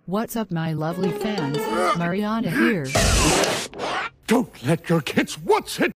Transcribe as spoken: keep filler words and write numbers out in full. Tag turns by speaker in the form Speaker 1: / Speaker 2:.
Speaker 1: What's up, my lovely fans? Mariana here.
Speaker 2: Don't let your kids what's it